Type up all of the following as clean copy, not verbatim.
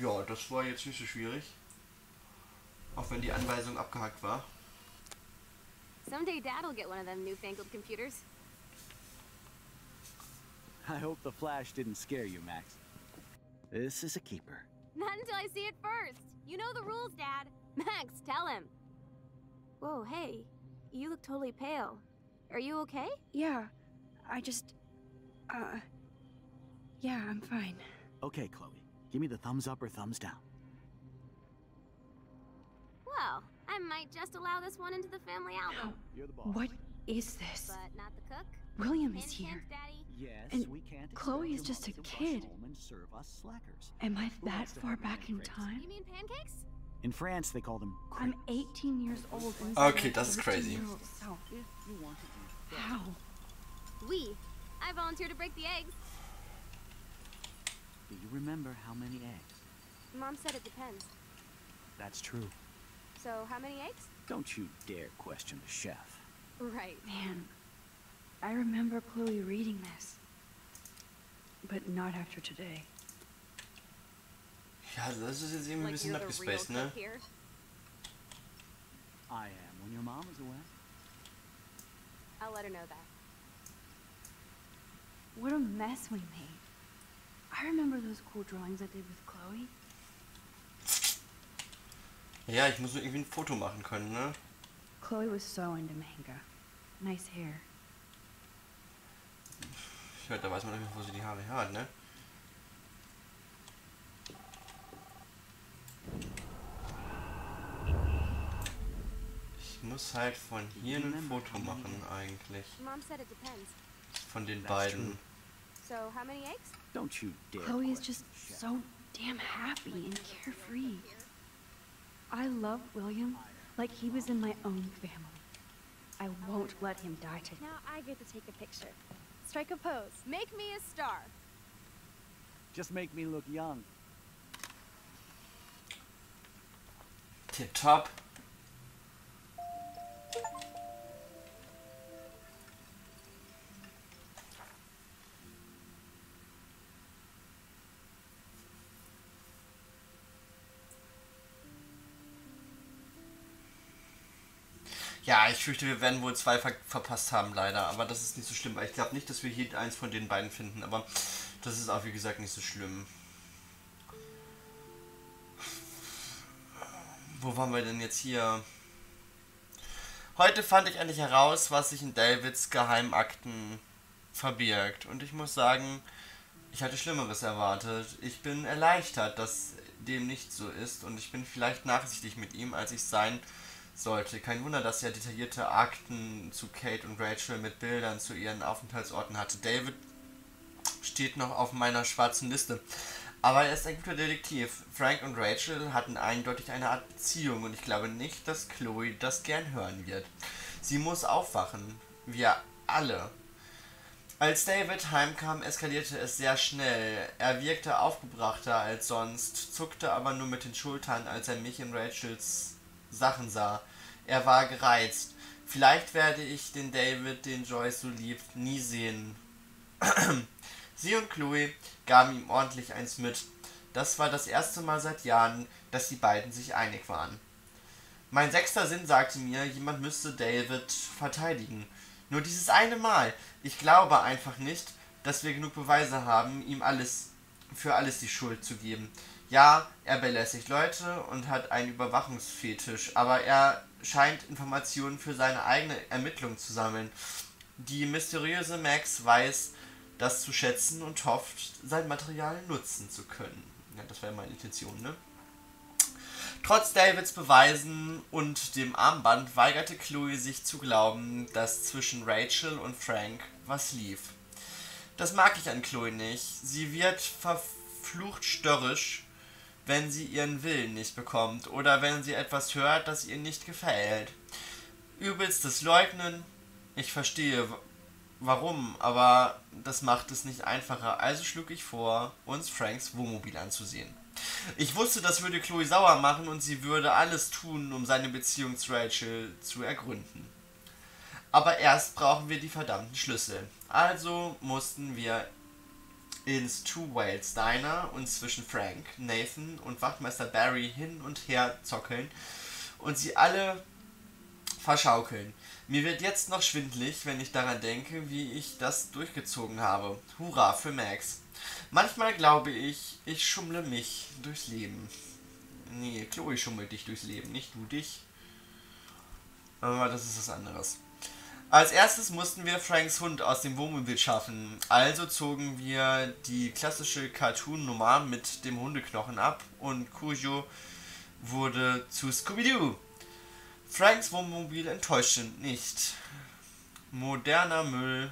Ja, das war jetzt nicht so schwierig. Auch wenn die Anweisung abgehakt war. Someday Dad'll get one of them newfangled computers. I hope the flash didn't scare you, Max. This is a keeper. Not until I see it first. You know the rules, Dad. Max, tell him. Whoa, hey. You look totally pale. Are you okay? Yeah, I just... Yeah, I'm fine. Okay, Chloe. Give me the thumbs up or thumbs down. Well, I might just allow this one into the family album. You're the boss. What is this? But not the cook. William is Hint, here. hint, Daddy. Yes, And we can't Chloe expect is just your a mother to kid. rush home and serve us slackers. Am I Who that wants to far have back in crepes? time? You mean pancakes? In France, they call them I'm crepes. 18 years old and Okay, das ist crazy. So, If you want to eat fresh. how? I volunteer to break the eggs. Do you remember how many eggs? Mom said it depends. That's true. So, how many eggs? Don't you dare question the chef. Right. Man, I remember Chloe reading this. But not after today. Ja, das ist jetzt irgendwie ein bisschen abgespaced, ne? Here. I am when your mom is away. I'll let her know that. What a mess we made. I remember those cool drawings I did with Chloe. Ja, ich muss nur irgendwie ein Foto machen können, ne? Chloe was so into manga. Nice hair. Ja, da weiß man nicht, wo sie die Haare her hat, ne? Ich muss halt von hier ein Foto machen, eigentlich. Mom said it depends. Von den That's beiden. true. So, how many eggs? Don't you dare Chloe is question just the chef. so damn happy and carefree. I love William like he was in my own family. I won't let him die today. Now I get to take a picture. Strike a pose. Make me a star. Just make me look young. Tipptopp. Ja, ich fürchte, wir werden wohl zwei verpasst haben, leider. Aber das ist nicht so schlimm. Ich glaube nicht, dass wir hier eins von den beiden finden. Aber das ist auch, wie gesagt, nicht so schlimm. Wo waren wir denn jetzt hier? Heute fand ich endlich heraus, was sich in Davids Geheimakten verbirgt. Und ich muss sagen, ich hatte Schlimmeres erwartet. Ich bin erleichtert, dass dem nicht so ist. Und ich bin vielleicht nachsichtig mit ihm, als ich sein sollte. Kein Wunder, dass er detaillierte Akten zu Kate und Rachel mit Bildern zu ihren Aufenthaltsorten hatte. David steht noch auf meiner schwarzen Liste. Aber er ist ein guter Detektiv. Frank und Rachel hatten eindeutig eine Art Beziehung und ich glaube nicht, dass Chloe das gern hören wird. Sie muss aufwachen. Wir alle. Als David heimkam, eskalierte es sehr schnell. Er wirkte aufgebrachter als sonst, zuckte aber nur mit den Schultern, als er mich in Rachels Sachen sah. Er war gereizt. Vielleicht werde ich den David, den Joyce so liebt, nie sehen. Sie und Chloe gaben ihm ordentlich eins mit. Das war das erste Mal seit Jahren, dass die beiden sich einig waren. Mein sechster Sinn sagte mir, jemand müsste David verteidigen. Nur dieses eine Mal. Ich glaube einfach nicht, dass wir genug Beweise haben, ihm für alles die Schuld zu geben. Ja, er belästigt Leute und hat einen Überwachungsfetisch, aber er scheint Informationen für seine eigene Ermittlung zu sammeln. Die mysteriöse Max weiß das zu schätzen und hofft, sein Material nutzen zu können. Ja, das war ja meine Intention, ne? Trotz Davids Beweisen und dem Armband weigerte Chloe sich zu glauben, dass zwischen Rachel und Frank was lief. Das mag ich an Chloe nicht. Sie wird verflucht störrisch, wenn sie ihren Willen nicht bekommt oder wenn sie etwas hört, das ihr nicht gefällt. Übelstes Leugnen. Ich verstehe, warum, aber das macht es nicht einfacher. Also schlug ich vor, uns Franks Wohnmobil anzusehen. Ich wusste, das würde Chloe sauer machen und sie würde alles tun, um seine Beziehung zu Rachel zu ergründen. Aber erst brauchen wir die verdammten Schlüssel. Also mussten wir ins Two Whales Diner und zwischen Frank, Nathan und Wachtmeister Barry hin und her zockeln und sie alle verschaukeln. Mir wird jetzt noch schwindlig, wenn ich daran denke, wie ich das durchgezogen habe. Hurra für Max. Manchmal glaube ich, ich schummle mich durchs Leben. Nee, Chloe schummelt dich durchs Leben, nicht du dich. Aber das ist was anderes. Als erstes mussten wir Franks Hund aus dem Wohnmobil schaffen. Also zogen wir die klassische Cartoon-Nummer mit dem Hundeknochen ab und Cujo wurde zu Scooby-Doo. Franks Wohnmobil enttäuschte nicht. Moderner Müll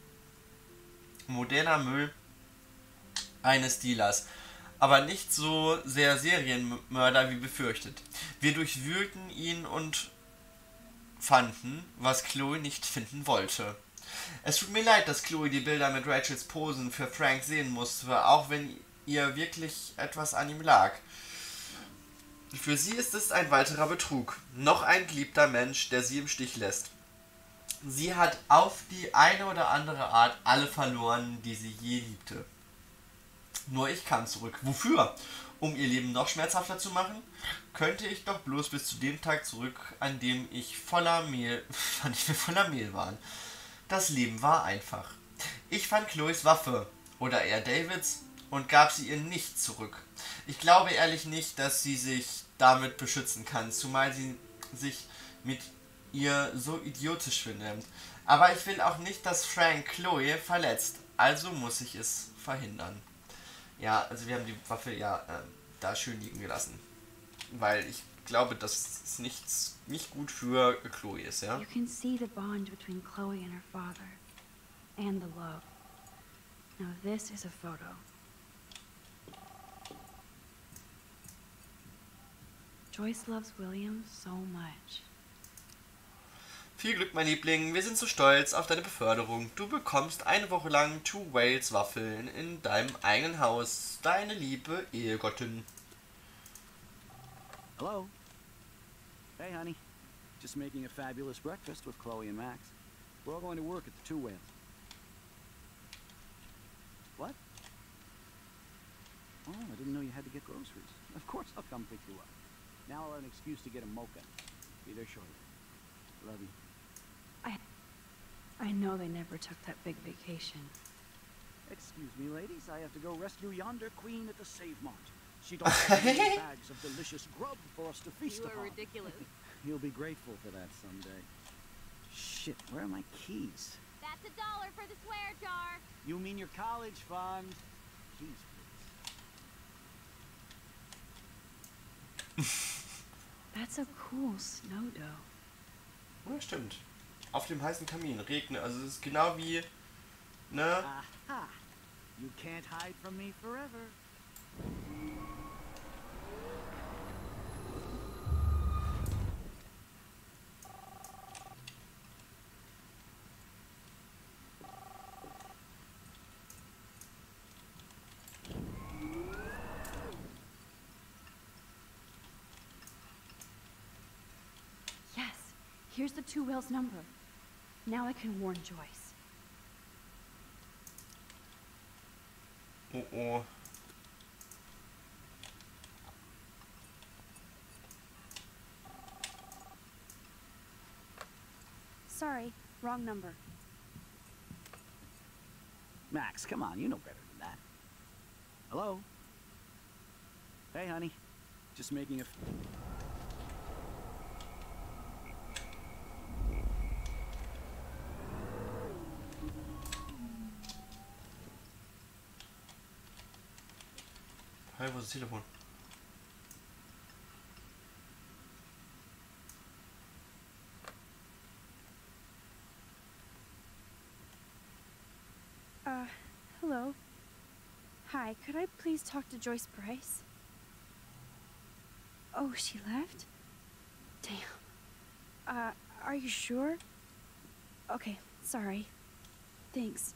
eines Dealers, aber nicht so sehr Serienmörder wie befürchtet. Wir durchwühlten ihn und fanden, was Chloe nicht finden wollte. Es tut mir leid, dass Chloe die Bilder mit Rachels Posen für Frank sehen musste, auch wenn ihr wirklich etwas an ihm lag. Für sie ist es ein weiterer Betrug. Noch ein geliebter Mensch, der sie im Stich lässt. Sie hat auf die eine oder andere Art alle verloren, die sie je liebte. Nur ich kam zurück. Wofür? Um ihr Leben noch schmerzhafter zu machen? Könnte ich doch bloß bis zu dem Tag zurück, an dem wir voller Mehl waren. Das Leben war einfach. Ich fand Chloes Waffe, oder eher Davids, und gab sie ihr nicht zurück. Ich glaube ehrlich nicht, dass sie sich damit beschützen kann, zumal sie sich mit ihr so idiotisch benimmt. Aber ich will auch nicht, dass Frank Chloe verletzt, also muss ich es verhindern. Ja, also wir haben die Waffe ja da schön liegen gelassen, weil ich glaube, dass es nicht gut für Chloe ist, ja. You can see the bond between Chloe and her father, and the love. Now this is a photo. Joyce loves William so much. Viel Glück, mein Liebling. Wir sind so stolz auf deine Beförderung. Du bekommst eine Woche lang Two Whales Waffeln in deinem eigenen Haus. Deine liebe Ehegattin. Hello? Hey, honey. Just making a fabulous breakfast with Chloe and Max. We're all going to work at the Two Whales. What? Oh, I didn't know you had to get groceries. Of course I'll come pick you up. Now I'll have an excuse to get a mocha. Be there shortly. Love you. I know they never took that big vacation. Excuse me, ladies. I have to go rescue yonder queen at the Save Mart. She don't have any bags of delicious grub for us to feast upon. You are ridiculous. You'll be grateful for that someday. Shit, where are my keys? That's $1 for the swear jar. You mean your college fund? Keys, please. That's a cool snow dough. Ja, stimmt. Auf dem heißen Kamin regnet. Also es ist genau wie, ne? Aha! You can't hide from me forever. Yes, here's the Two Whales number. Now I can warn Joyce. Oh oh. Sorry, wrong number. Max, come on, you know better than that. Hello? Hey, honey. Just making a... Hey, wo ist das Telefon? Hello. Hi, could I please talk to Joyce Bryce? Oh, she left? Damn. Are you sure? Okay, sorry. Thanks.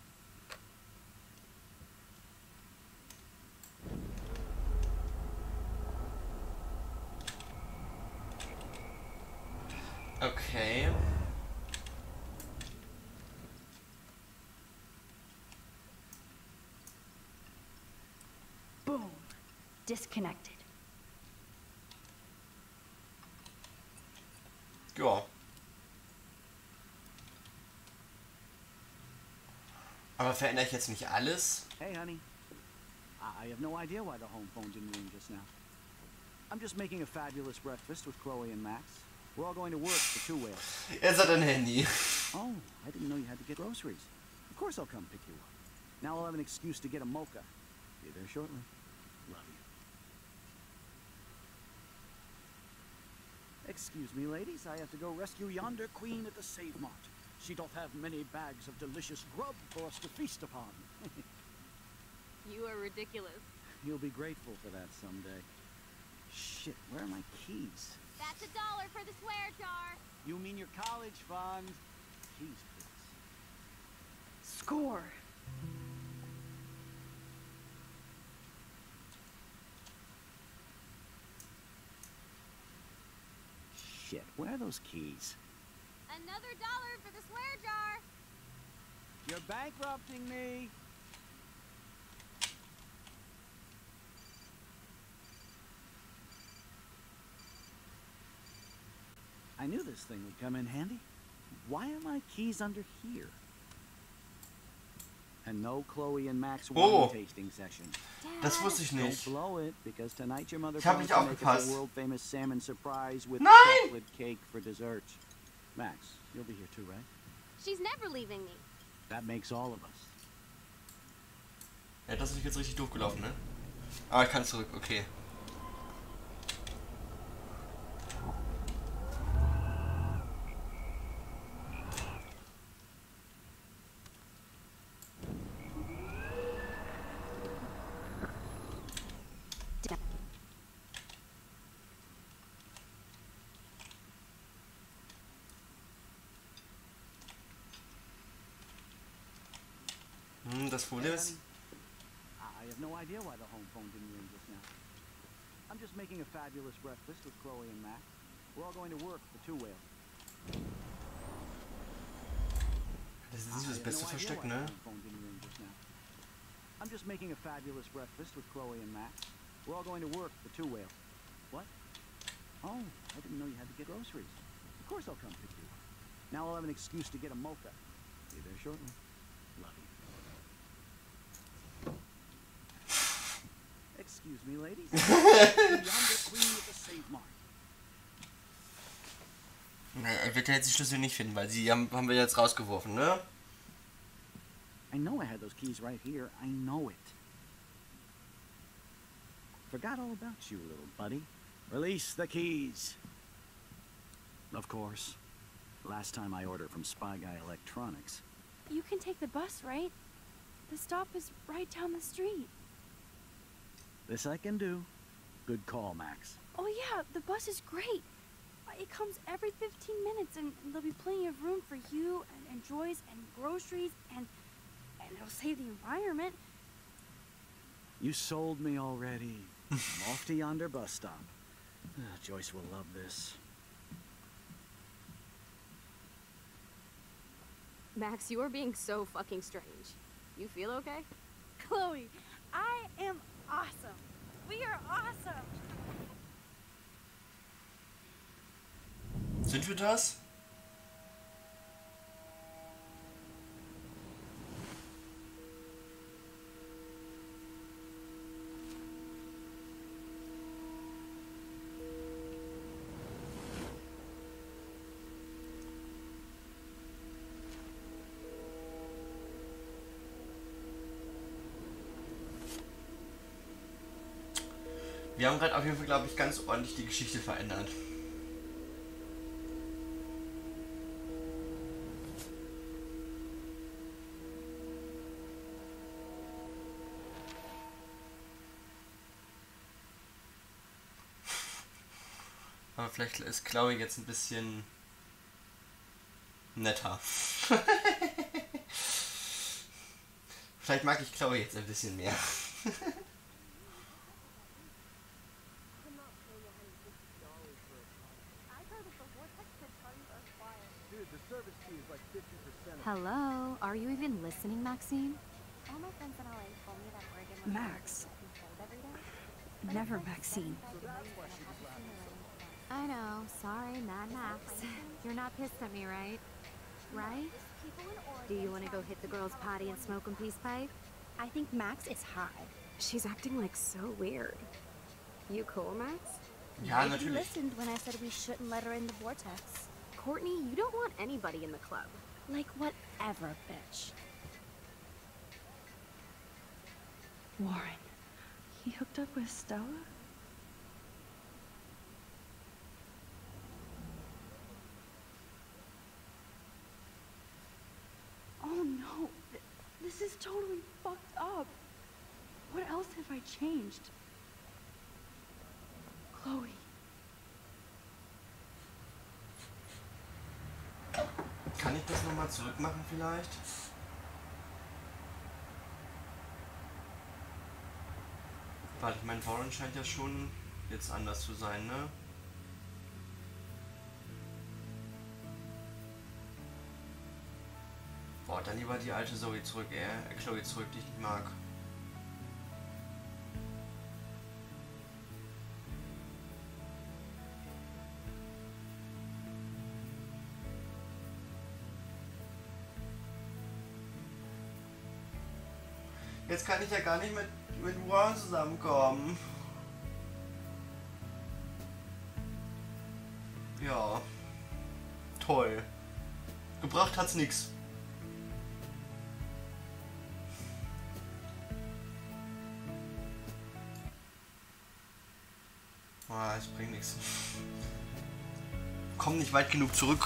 Okay. disconnected. Ja. Aber verändere ich jetzt nicht alles? Hey, honey. I have no idea why the home phone didn't ring just now. I'm just making a fabulous breakfast with Chloe and Max. We're all going to work for Two Whales. Jetzt hat er ein Handy. Oh, I didn't know you had to get groceries. Of course I'll come pick you up. Now I'll have an excuse to get a mocha. Be there shortly. Love you. Excuse me, ladies. I have to go rescue yonder queen at the Save Mart. She doth have many bags of delicious grub for us to feast upon. You are ridiculous. You'll be grateful for that someday. Shit, where are my keys? That's $1 for the swear jar. You mean your college fund? Keys, please. Score. Shit, where are those keys? Another $1 for the swear jar. You're bankrupting me. I knew this thing would come in handy. Why are my keys under here? And no Chloe and Max wine tasting session. Das wusste ich Don't nicht. blow it, because tonight your mother Ich hab promised nicht to make us aufgepasst. a world-famous salmon surprise with Nein! chocolate cake for dessert. Max, you'll be here too, right? She's never leaving me. That makes all of us. Ja, das ist jetzt richtig doof gelaufen, ne? Aber ich kann zurück, okay. Das Problem ist... I have no idea why the home phone didn't ring just now. I'm just making a fabulous breakfast with Chloe and Max. We're all going to work for Two Whales. Das ist nicht das beste Versteck, ne? I'm just making a fabulous breakfast with Chloe and Max. We're all going to work for Two Whales. What? Oh, I didn't know you had to get groceries. Of course I'll come pick you up. Now I'll have an excuse to get a mocha. Be there shortly. Love you. Excuse me, ladies. Yonder queen at the Save Mart. Er wird ja jetzt die Schlüssel nicht finden, weil sie haben wir jetzt rausgeworfen, ne? I know I had those keys right here. I know it. Forgot all about you, little buddy. Release the keys. Of course. Last time I ordered from Spy Guy Electronics. You can take the bus, right? The stop is right down the street. This I can do. Good call, Max. Oh yeah, the bus is great. It comes every 15 minutes, and there'll be plenty of room for you and Joyce and groceries, and it'll save the environment. You sold me already. I'm off to yonder bus stop. Joyce will love this. Max, you are being so fucking strange. You feel okay? Chloe, I am awesome. We are awesome. Sind wir das? Wir haben gerade auf jeden Fall, glaube ich, ganz ordentlich die Geschichte verändert. Aber vielleicht ist Chloe jetzt ein bisschen netter. Vielleicht mag ich Chloe jetzt ein bisschen mehr. Hello, are you even listening, Maxine? Max, Never, Maxine. I know. Sorry, Mad Max. You're not pissed at me, right? Right? Do you want to go hit the girls' potty and smoke a peace pipe? I think Max is high. She's acting like so weird. You cool, Max? Ja, You natürlich. listened when I said we shouldn't let her in the vortex. Courtney, you don't want anybody in the club. Like whatever, bitch. Warren, he hooked up with Stella? Oh no, this is totally fucked up. What else have I changed? Chloe. Kann ich das nochmal zurückmachen vielleicht? Weil ich mein Warren scheint ja schon jetzt anders zu sein, ne? Boah, dann lieber die alte Zoe zurück, Chloe zurück, die ich nicht mag. Jetzt kann ich ja gar nicht mit Warren zusammenkommen. Ja. Toll. Gebracht hat's nix. Ah, es bringt nichts. Komm nicht weit genug zurück.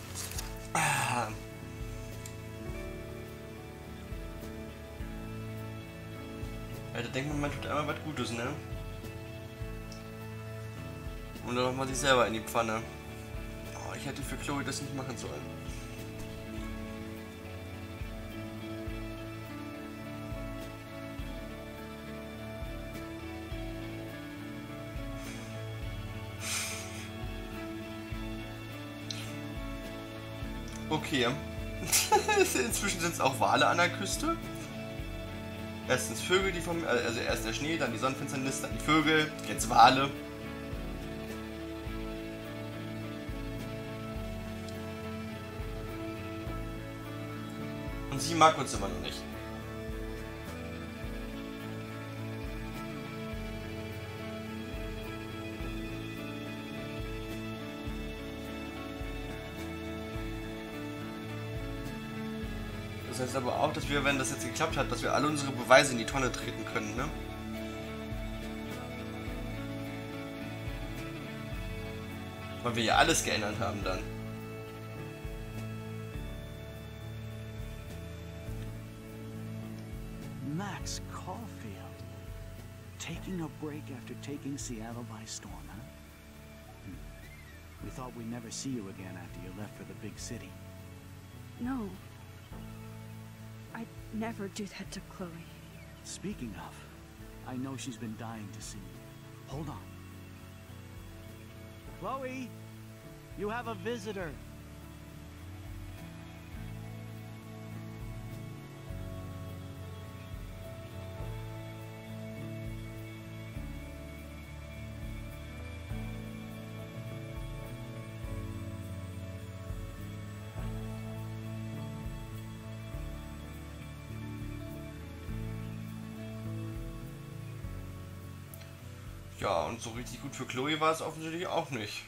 Alter, denkt man tut einmal was Gutes, ne? Und dann nochmal sich selber in die Pfanne. Oh, ich hätte für Chloe das nicht machen sollen. Okay. Inzwischen sind es auch Wale an der Küste. Erstens Vögel, die vom. Also erst der Schnee, dann die Sonnenfinsternis, dann die Vögel, jetzt Wale. Und sie mag uns immer noch nicht. Das heißt aber auch, dass wir, wenn das jetzt geklappt hat, dass wir alle unsere Beweise in die Tonne treten können, ne? Weil wir ja alles geändert haben dann. Max Caulfield. Taking a break after taking Seattle by storm, huh? We thought we'd never see you again after you left for the big city. No. I'd never do that to Chloe. Speaking of, I know she's been dying to see you. Hold on. Chloe, you have a visitor. Ja, und so richtig gut für Chloe war es offensichtlich auch nicht.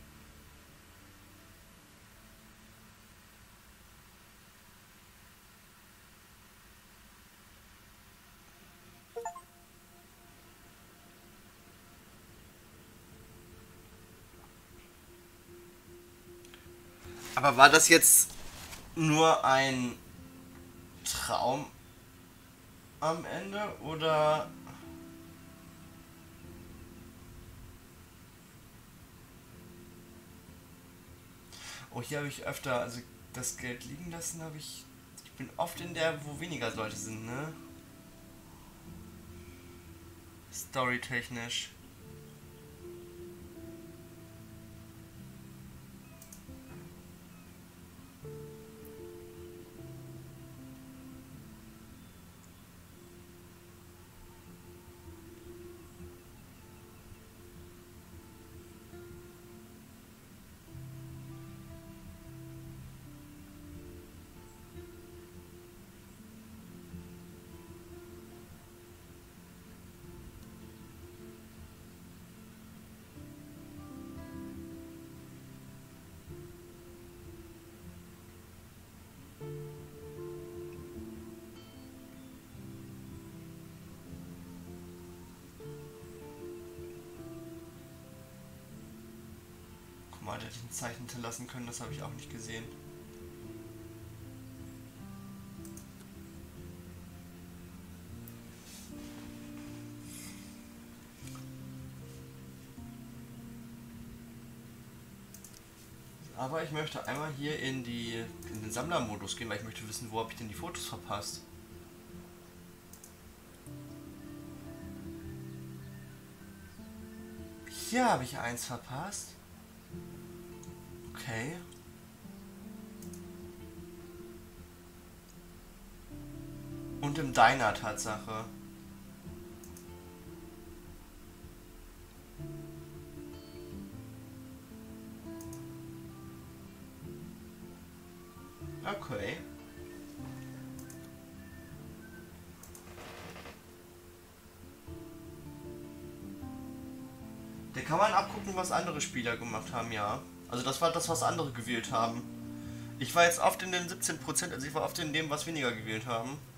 Aber war das jetzt nur ein Traum am Ende oder... Oh, hier habe ich öfter, also das Geld liegen lassen habe ich... Ich bin oft in der, wo weniger Leute sind, ne? Storytechnisch. Warte, hätte ich ein Zeichen hinterlassen können, das habe ich auch nicht gesehen. Aber ich möchte einmal hier in den Sammlermodus gehen, weil ich möchte wissen, wo habe ich denn die Fotos verpasst. Hier habe ich eins verpasst. Okay. Und im Diner Tatsache. Okay. Da kann man abgucken, was andere Spieler gemacht haben, ja. Also das war das, was andere gewählt haben. Ich war jetzt oft in den 17%, also ich war oft in dem, was weniger gewählt haben.